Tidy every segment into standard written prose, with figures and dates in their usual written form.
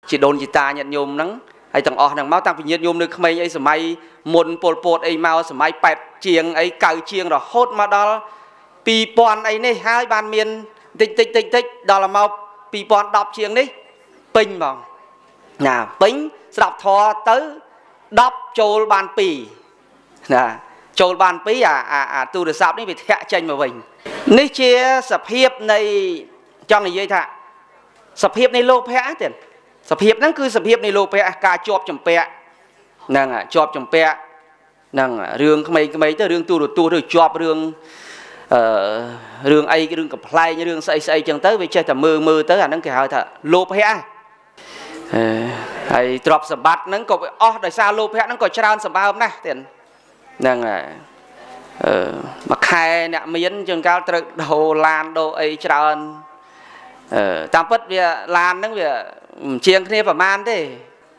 chỉ đồn chỉ ta nhận nhôm nắng hay thằng o thằng máu tăng vì nhận nhôm nơi khmei ấy sớm mai môn pol pot ấy mau sớm mai pẹt chiêng ấy cài chiêng rồi hốt mà đó pi pon ấy này hai ban miền tích đó là mau pi pon đọc chiêng đấy pin bằng nè pin đọc thò tới đọc trôi ban pì nè trôi ban pì tu được sạp đấy bị thẹn tranh mà mình ní chia sập hiệp này cho người dây thạ sập hiệp này lô phe tiền sập hiệp nó cứ sập hiệp này lô phe cả chọp chồng phe nâng chọp chồng phe nâng rương mấy tới rương tu rồi chọp rương ấy cái rương cặp play như rương xây chẳng tới vì chơi thà mưa tới nó cái hơi thà lô phe hay drop sập bát nó có đời xa lô phe nó có tràn sập bao này tiền nâng mà khai nè miến chừng cao từ đầu lan đồ ấy tràn tam bất về lan nó về chiêng kia và man thế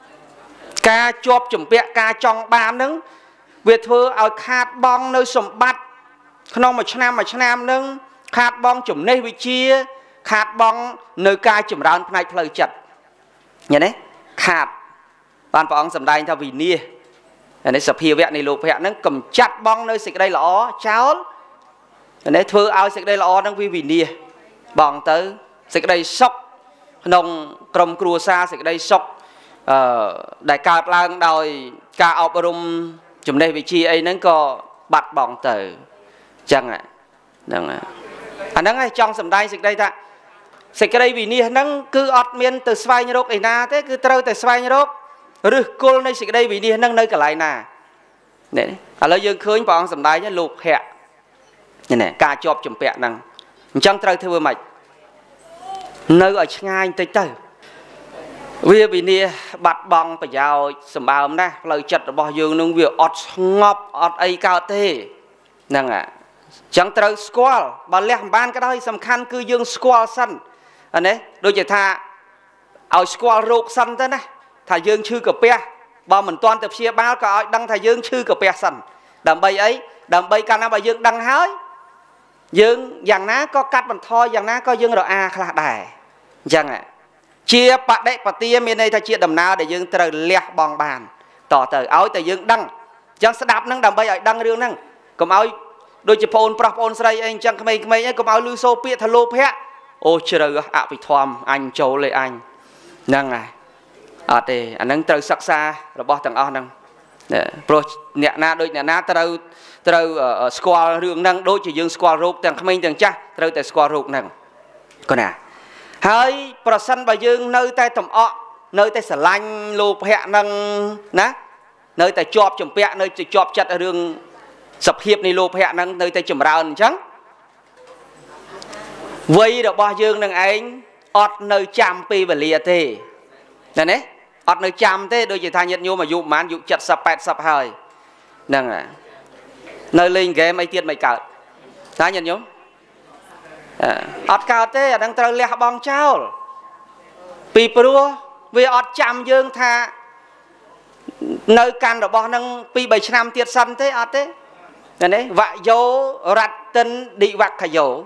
ca chọp chuẩn bị ca trong ban nứng việc thưa ở khát bong nơi sầm bát không mà nam nứng khát bong chủng này vị chia khát bong nơi ca chủng rán này lời chặt nhớ đấy khát ban phong sầm đai theo vì nia này sập hiu vẹn này lục vẹn nó cầm chặt bong nơi xịt đây lỏ cháo này thưa ao xịt đây lỏ nó vì nia bong tới xịt đây sốc nông cầm cua xa xịt đây sốc đại ca lang đòi ca ao bơm chủng này vị trí ấy nó có bạt bong tới chẳng ạ anh đang trong sầm đai xịt đây ta xịt đây vì nia nó cứ ọt miên từ xoay như đốt ấy na thế cứ trâu từ xoay như đốt rồi cô này xịt đây vì nia nó nơi cả lại nà đấy lời dương khơi bong sầm đai nhá lục hẹ này ca chọp chủng bẹ năng chẳng trâu thưa mày nơi ở ngay tới tới vì nia bạt bong phải vào sầm bao nè lời chật bỏ dương nông việc ọt ngọc ọt ấy cao thế năng chẳng trâu squall bà lẹ ban cái đó sầm khăn cứ dương squall săn anh ấy đôi chỉ tha ao squall rục săn thế này thà dương chư cờ pe bà mình toàn tập chia bao cả đăng thà dương chư cờ pe săn đầm bay ấy đầm bay can bà dương đăng hái dương dạng ná có cắt bằng thoi dạng ná có dương rồi là đài chẳng ạ chia bạc đấy bạc tia miền này thà chia đầm nào để dương trời lẹ bong bàn tỏ tới áo tới dương đăng chẳng sẽ đạp năng đầm bay ấy đăng riêng năng còn áo đôi chỉ phone sray anh chẳng mấy ấy còn áo lưu xô pia thà lô phe ô trời ạ bị thòm anh châu lệ anh năng này thì anh đang từ sắc xa là bao thằng on năng pro nhẹ na đôi nhẹ na từ squall riêng năng đôi chỉ dương squall rục thằng không thằng cha từ từ squall rục năng còn à hơi percent bà dương nơi tay tầm ọ nơi tay sờ lanh lô hẹ năng ná nơi tay chọp chùm pẹ nơi chọp chặt ở đường sập hiệp này lô hẹ năng nơi tay chùm rào trắng vây được bao dương năng anh ọt nơi chạm pi và lìa thế này đấy ọt nơi chạm thế đôi chỉ thay nhận nhô mà dụ mán dụ chặt sập pẹt sập hơi năng à nơi linh game mấy tiết mày cợt thay nhận nhô ọt cao thế đang trâu lẹ bong trao pi pro vì ọt chạm dương tha nơi can được bao năng pi 7 năm tiết sân thế ọt thế này đấy vạ dấu rạch tinh đi vạc thầy dấu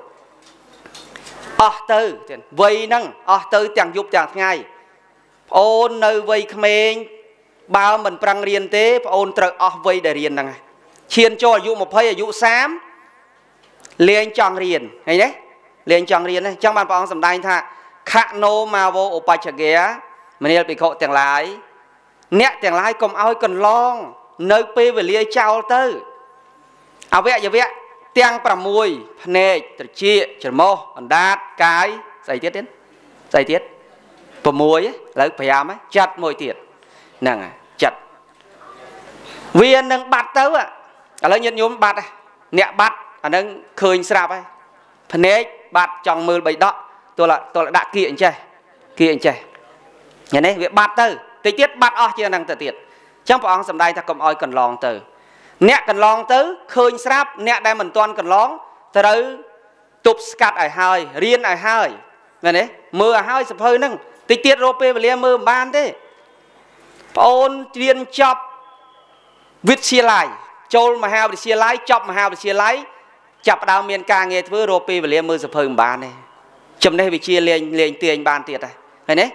từ vây năng từ chẳng dục chẳng ngay ôn nơi vây khmênh bao mình prang riêng thế ôn trời vây để riêng năng chiên cho dụ một hơi dụ xám liền chọn riêng hay đấy liền chọn riêng này trong bàn bóng sầm đai tha khả nô mà vô opa chả ghé mà nên bị khổ tiền lái nét tiền lái cùng áo cần long nơi pe về lia trao tới áo vẽ giờ vẽ tiền bầm mùi nè chia chở mô đát cái dày tiết bầm mùi ấy lấy phải am ấy chặt mùi tiệt nè chặt viên nâng bát tới à lấy nhận nhóm bát nè bát anh nâng khơi sạp ấy nè bát trong mưa bảy đó tôi là đã kiện chơi nhà này việc bát tới tiết bát chia năng tự tiệt trong bọn sầm đây ta cầm oi cần lòng từ nè cần lòng tới khơi sáp nè đây mình toàn cần lóng từ đấy tục scat ở hai riêng ở hai này đấy mưa ở hai sập hơi nâng tiết rope và lia mưa ban thế ôn riêng chọc viết xia lại châu mà hao để xia lái chọc mà hao để xia lái chập đào miền ca nghe với rope và lia mưa sập hơi ban này chấm đây bị chia liền tiền ban tiệt này đấy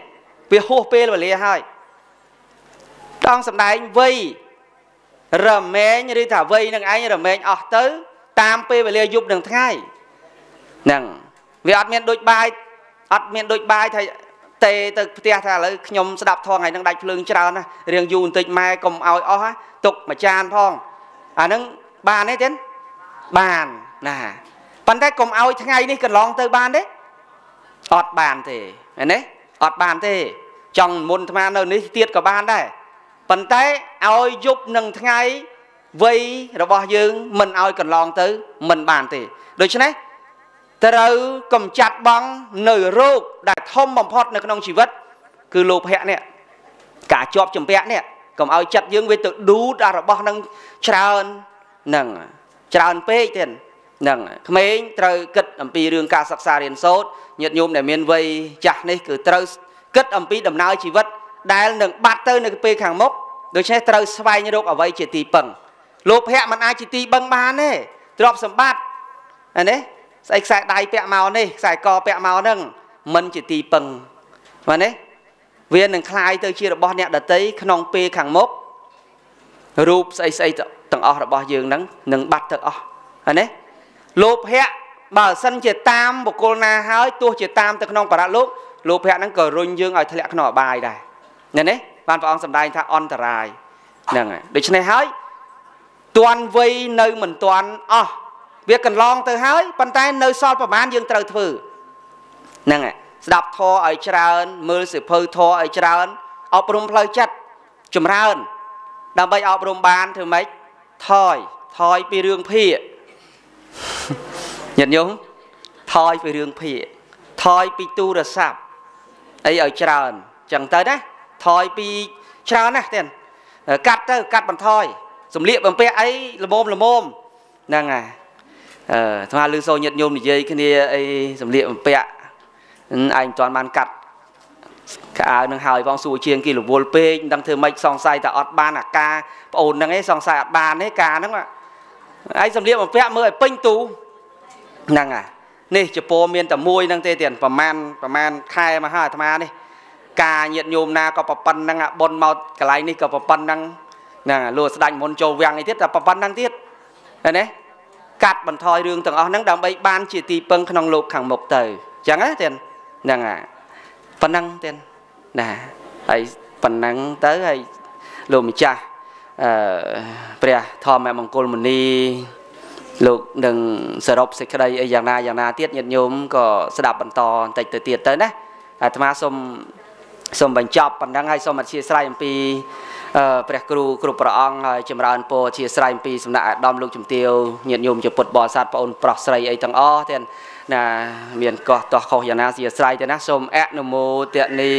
វាហួសពេលវេលាហើយតង់សម្ដែងវ័យរមែងឬថាវ័យនឹងឯងរមែងអស់ទៅតាមពេលវេលាយប់នឹងថ្ងៃហ្នឹងវាអត់មានដូចបាយអត់មានដូចបាយថាទេទៅផ្ទះថាឥឡូវខ្ញុំស្ដាប់ធម៌ថ្ងៃហ្នឹងដាច់ភ្លើងច្រើនណារៀងយូរបន្តិចម៉ែកុំឲ្យអស់ទុកមួយចានផងអាហ្នឹងបានទេទេបានណាប៉ុន្តែកុំឲ្យថ្ងៃនេះកន្លងទៅបានទេអត់បានទេឃើញទេអត់បានទេចង់មុនអាត្មានៅនេះទៀតក៏បានដែរប៉ុន្តែឲ្យយប់នឹងថ្ងៃវ័យរបស់យើងមិនឲ្យកន្លងទៅមិនបានទេដូច្នេះត្រូវកំចាត់បងនៅរោគដែលធំបំផុតនៅក្នុងជីវិតគឺលោភៈនេះការជាប់ចម្ពាក់នេះកុំឲ្យចិត្តយើងវាទៅឌូតអារបស់នឹងច្រើនហ្នឹងច្រើនពេកទៀតហ្នឹងក្មេងត្រូវគិតអំពីរឿងការសិក្សារៀនសូត្រញាតិញោមដែលមានវ័យចាស់នេះគឺត្រូវគិតអំពីដំណើរជីវិតដែលនឹងបាត់ទៅនៅពេលខាងមុខដូច្នេះត្រូវស្វែងរកអ្វីជាទីពឹងលោភៈមិនអាចជាទីពឹងបានទេទ្រព្យសម្បត្តិអានេះស្អីខ្សែដៃពាក់មកនេះខ្សែកពាក់មកហ្នឹងមិនជាទីពឹងបាទនេះវានឹងคล้ายទៅជារបស់អ្នកដតីក្នុងពេលខាងមុខរូបស្អីទាំងអស់របស់យើងហ្នឹងនឹងបាត់ទៅអស់ហើយនេះលោភៈបើសិនជាតាមបុគ្គលណាហើយទោះជាតាមទៅក្នុងបរៈលោកលោភៈហ្នឹងក៏រុញយើងឲ្យធ្លាក់ក្នុងអបាយដែរនេះបានព្រះអង្គសម្ដែងថាអន្តរាយហ្នឹងហើយដូច្នេះហើយទាន់វ័យនៅមិនទាន់អស់វាកន្លងទៅហើយប៉ុន្តែនៅសល់ប្រមាណយើងត្រូវធ្វើហ្នឹងហើយស្ដាប់ធម៌ឲ្យច្រើនមើលសិភៅធម៌ឲ្យច្រើនអប់រំផ្លូវចិត្តចម្រើនដើម្បីអប់រំបានធ្វើម៉េចថយពីរឿងភាកញាតិញោមថយពីរឿងភាកថយពីទូរស័ព្ទអីឲ្យច្រើនចឹងទៅណាថយពីច្រើនណាស់ទៀតកាត់បន្ថយសម្លៀកបំពាក់អីល្មមហ្នឹងហើយស្មាលឺសូញាតិញោមនិយាយគ្នាអីសម្លៀកបំពាក់ឯងមិនទាន់បានកាត់កៅអៅនឹងហើយបងសួរជាងគេរវល់ពេកមិនដឹងធ្វើម៉េចសង្ស័យតែអត់បានអាការប្អូនហ្នឹងឯងសង្ស័យអត់បានទេការហ្នឹងឯងសម្លៀកបំពាក់មើលឲ្យពេញទូហ្នឹងហើយនេះចពោមានតែមួយហ្នឹងទេទៀតប្រមាណខែមកហើយអាត្មានេះការញាតិញោមណាក៏ប្រប៉ុណ្ណឹងបុណ្យមកកន្លែងនេះក៏ប្រប៉ុណ្ណឹងហ្នឹងលួស្ដាច់មុនចូលវាំងអីទៀតតែប្រប៉ុណ្ណឹងទៀតឃើញទេកាត់បន្ថយរឿងទាំងអស់ហ្នឹងដើម្បីបានជាទីពឹងក្នុងលោកខាងមុខទៅអញ្ចឹងណាទៀតហ្នឹងហើយប៉ុណ្ណឹងទៀតណាហើយប៉ុណ្ណឹងទៅហើយលោកម្ចាស់ព្រះធម្មមង្គលមុនីលោកនឹងសរុបសេចក្តីអីយ៉ាងណាទៀតញាតិញោមក៏ស្ដាប់បន្តបន្តិចទៅទៀតទៅណាអាត្មាសូមបញ្ចប់ប៉ុណ្ណឹងហើយសូមអធិស្ឋានអំពីព្រះគ្រូគ្រប់ព្រះអង្គហើយចម្រើនពរអធិស្ឋានអំពីសំណាក់អាដាមលោកជំទាវញាតិញោមជាពុទ្ធបរិស័ទបងប្អូនប្រុសស្រីអីទាំងអស់ទៀតណាមានកោះតោះខុសយ៉ាងណាអធិស្ឋានទៅណាសូមអនុមោទនា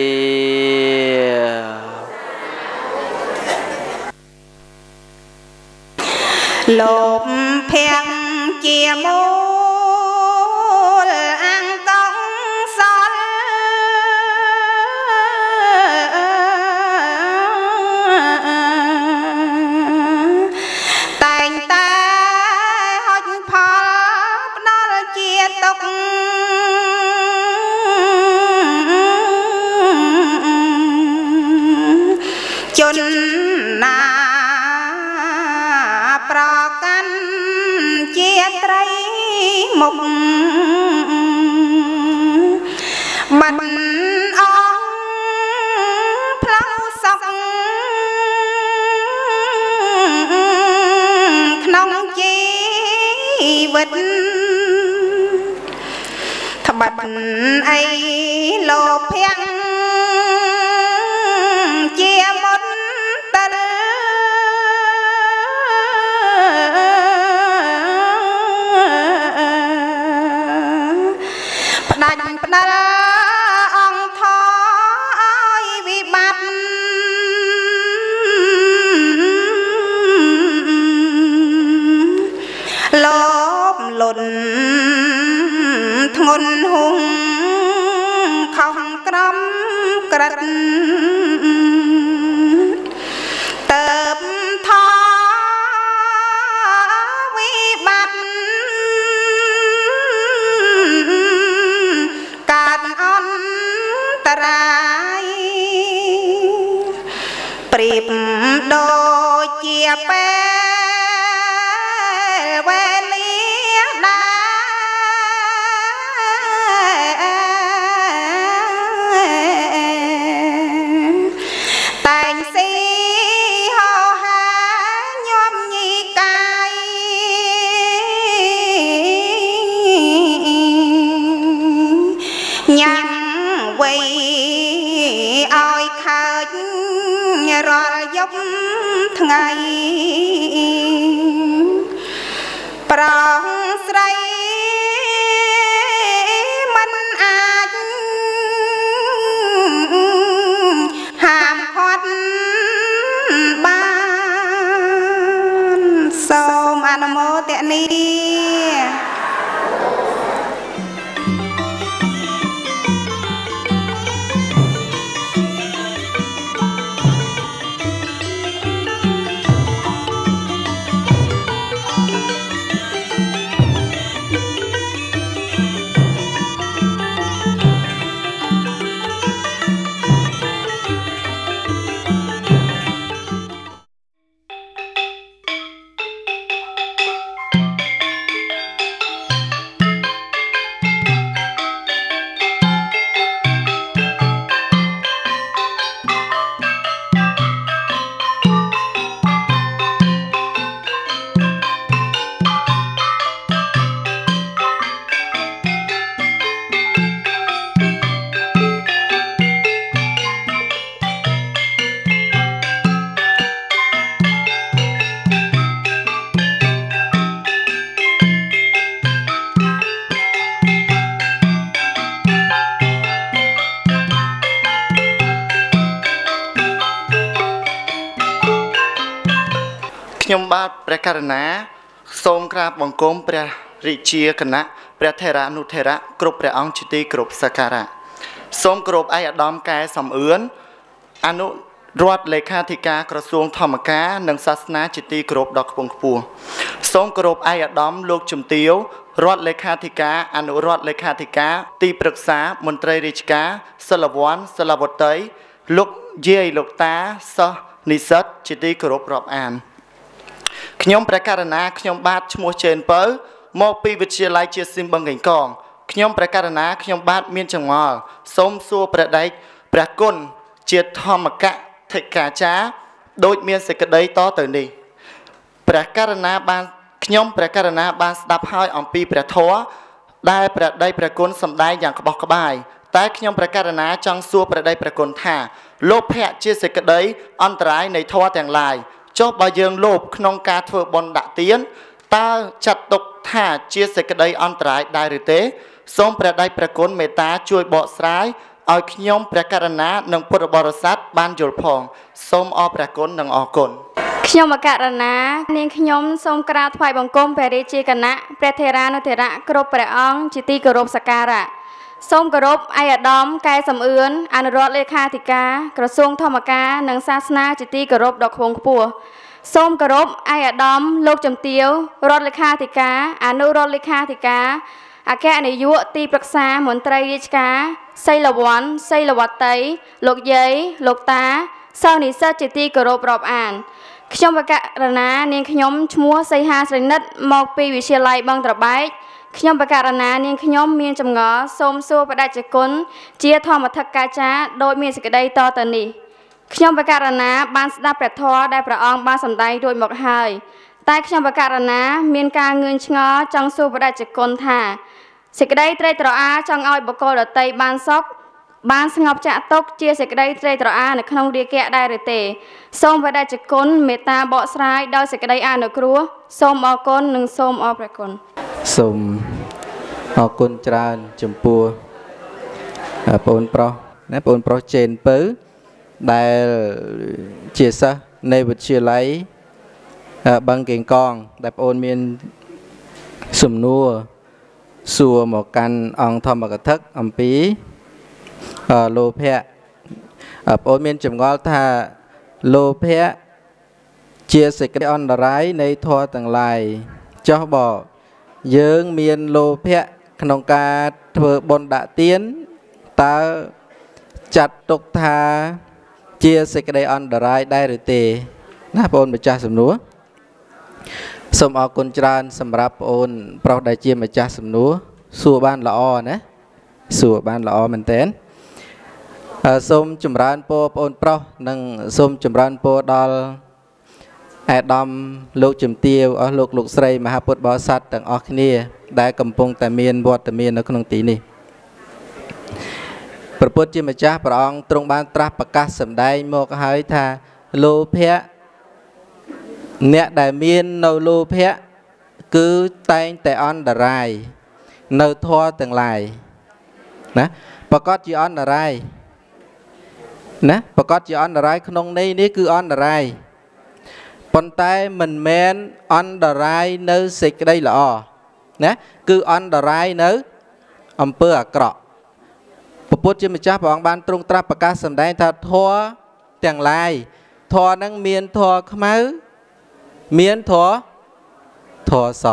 លោកភ័ក្រជាមូលអង្គកសលតែងតែហុចផលផ្ដល់ជាទុកជនណាប្រកាន់ជាត្រីមុខបាត់អងផ្លូវសុខក្នុងជីវិតត្បិតអីលោភៈជាមុនតលផ្ដាច់ផ្ដាល់អង្គធឲ្យវិបត្តិលោភលន់ធ្ងន់ហុងខំក្រំក្រិតទៅថវិបត្តិកើតអន្តរាយប្រៀបដូចជាពេលវេលាតែងស៊ីហោហាញោមញីកាយញ៉ាំវៃឲ្យខើចរាល់យប់ថ្ងៃប្រងស្រីមិនអាចហាមឃាត់បានសូមអនុមោទនាខ្ញុំបាទព្រះករុណាសូមក្រាបបង្គំព្រះរាជាគណៈព្រះថេរៈអនុថេរៈគ្រប់ព្រះអង្គជាទីគោរពសក្ការៈសូមគោរពឯកឧត្តមកែសំអឿនអនុរដ្ឋលេខាធិការក្រសួងធម្មការនិងសាសនាជាទីគោរពដ៏ខ្ពង់ខ្ពស់សូមគោរពឯកឧត្តមលោកជំទាវរដ្ឋលេខាធិការអនុរដ្ឋលេខាធិការទីប្រឹក្សាមន្ត្រីរាជការសិលវ័នសិលវតីលោកយាយលោកតាសិស្សនិស្សិតជាទីគោរពរាប់អានខ្ញុំព្រះករុណាខ្ញុំបាទឈ្មោះចេនពៅមកពីវិទ្យាល័យជាស៊ីមបឹងកេងកងខ្ញុំព្រះករុណាខ្ញុំបាទមានចង្អល់សូមសួរព្រះដេចព្រះគុណជាធម្មកថិកាចារ្យដូចមានសេចក្តីតទៅនេះព្រះករុណាបានខ្ញុំព្រះករុណាបានស្ដាប់ហើយអំពីព្រះធម៌ដែលព្រះដេចព្រះគុណសម្ដែងយ៉ាងក្បោះក្បាយតែខ្ញុំព្រះករុណាចង់សួរព្រះដេចព្រះគុណថាលោភៈជាសេចក្តីអន្តរាយនៃធម៌ទាំងឡាយចុះបើយើងលោភក្នុងការធ្វើបុណ្យដាក់ទានតើចាត់ទុកថាជាសេចក្តីអន្តរាយដែរឬទេសូមព្រះដេចព្រះគុណមេត្តាជួយបកស្រាយឲ្យខ្ញុំព្រះករុណានិងពុទ្ធបរិស័ទបានយល់ផងសូមអរព្រះគុណនិងអរគុណខ្ញុំមកករណានាងខ្ញុំសូមក្រាបថ្វាយបង្គំព្រះរាជាគណៈព្រះថេរានុថេរៈគ្រប់ព្រះអង្គជាទីគោរពសក្ការៈសូមគោរពឯកឧត្តមកែសំអឿនអនុរដ្ឋលេខាធិការក្រសួងធម្មការនិងសាសនាជាទីគោរពដ៏ខ្ពង់ខ្ពស់សូមគោរពឯកឧត្តមលោកជំទាវរដ្ឋលេខាធិការអនុរដ្ឋលេខាធិការអគ្គនាយកទីប្រឹក្សាមន្ត្រីរាជការសីលវ័នសីលវតីលោកយាយលោកតាសិស្សនិស្សិតជាទីគោរពរាប់អានខ្ញុំបកករណានាងខ្ញុំឈ្មោះសីហាស្រីនិតមកពីវិទ្យាល័យបឹងត្របែកខ្ញុំបកករណានាងខ្ញុំមានចម្ងល់សូមសួរបដិជគុណជាធម្មថកាចារ្យដោយមានសេចក្តីតទៅនេះខ្ញុំបកករណាបានស្ដាប់ព្រះធម៌ដែលព្រះអង្គបានសម្ដែងរួចមកហើយតែខ្ញុំបកករណាមានការងឿងឆ្ងល់ចង់សួរបដិជគុណថាសេចក្តីត្រេកត្រអាលចង់ឲ្យបុគ្គលដទៃបានសុខបានស្ងប់ចាក់ទុកជាសេចក្តីត្រេកត្រអាលនៅក្នុងរាគៈដែរឬទេសូមបដិជគុណមេត្តាបកស្រាយដោយសេចក្តីអនុគ្រោះសូមអរគុណនិងសូមអរព្រះគុណសូមអរគុណច្រើនចំពោះបងប្រុសណាបងប្រុសចេនពៅដែលជាសិស្សនៃវិទ្យាល័យបឹងកេងកងដែលបងមានសំណួរសួរមកកាន់អង្គធម្មកថាអំពីលោភៈបងមានចម្ងល់ថាលោភៈជាសេចក្តីអន្តរាយនៃធម៌ទាំងឡាយចុះបើយើងមានលោភៈក្នុងការធ្វើបុណ្យដាក់ទានតើចាត់ទុកថាជាសេចក្តីអន្តរាយដែរឬទេណាបងម្ចាស់សំណួរសូមអរគុណច្រើនសម្រាប់បងប្រុសដែលជាម្ចាស់សំណួរសួរបានល្អណាសួរបានល្អមែនតើសូមចម្រើនពរបងប្រុសនិងសូមចម្រើនពរដល់អាដាមលោកជំទាវអស់លោកស្រីមហាពុទ្ធបរិស័ទទាំងអស់គ្នាដែលកំពុងតែមានវត្តមាននៅក្នុងទីនេះព្រះពុទ្ធជាម្ចាស់ព្រះអង្គទ្រង់បានត្រាស់ប្រកាសសម្ដែងមកហើយថាលោភៈអ្នកដែលមាននៅលោភៈគឺតែងតែអន្តរាយនៅធម៌ទាំងឡាយណាប្រកាសជាអន្តរាយណាប្រកាសជាអន្តរាយក្នុងន័យនេះគឺអន្តរាយប៉ុន្តែមិនមែនអន្តរាយនៅសេចក្តីល្អណាគឺអន្តរាយនៅអំពើអាក្រក់ព្រះពុទ្ធជាម្ចាស់ព្រះអង្គបានទ្រង់ត្រាស់ប្រកាសសម្ដែងថាធម៌ទាំងឡាយធម៌ហ្នឹងមានធម៌ខ្មៅមានធម៌ស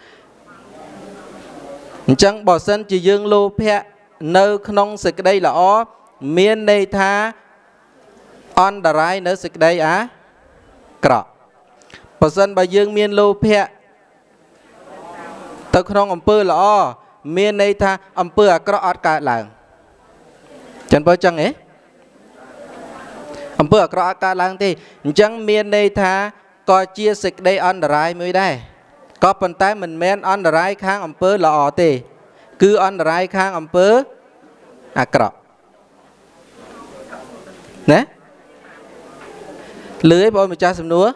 អញ្ចឹងបើសិនជាយើងលោភៈនៅក្នុងសេចក្តីល្អមានន័យថាអន្តរាយនៅសេចក្តីអាក្រក់បើសិនបើយើងមានលោភៈទៅក្នុងអំពើល្អមានន័យថាអំពើអាក្រក់អត់កើតឡើងចឹងបើចឹងហ៎អំពើអាក្រក់អត់កើតឡើងទេអញ្ចឹងមានន័យថាក៏ជាសេចក្តីអន្តរាយមួយដែរក៏ប៉ុន្តែមិនមែនអន្តរាយខាងអំពើល្អទេគឺអន្តរាយខាងអំពើអាក្រក់ណាលឺឯងបងម្ចាស់សំណួរ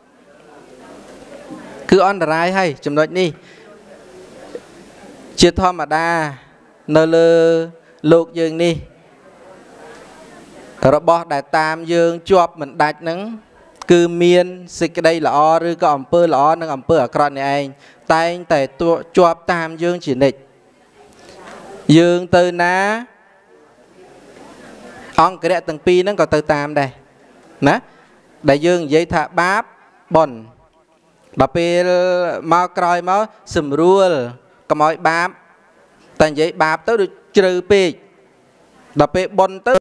គឺអន្តរាយហើយចំណុចនេះជាធម្មតានៅលើលោកយើងនេះរបស់ដែលតាមយើងជាប់មិនដាច់ហ្នឹងគឺមានសេចក្តីល្អឬក៏អំពើល្អនិងអំពើអាក្រក់នេះឯងតែងតែជាប់តាមយើងជានិច្ចយើងទៅណាអង្គរៈទាំងពីរហ្នឹងក៏ទៅតាមដែរណាដែលយើងនិយាយថាបាបបុណ្យដល់ពេលមកក្រោយមកសម្រួលកុំឲ្យបាបតែនិយាយបាបទៅដូចជ្រៅពេកដល់ពេលបុណ្យទៅ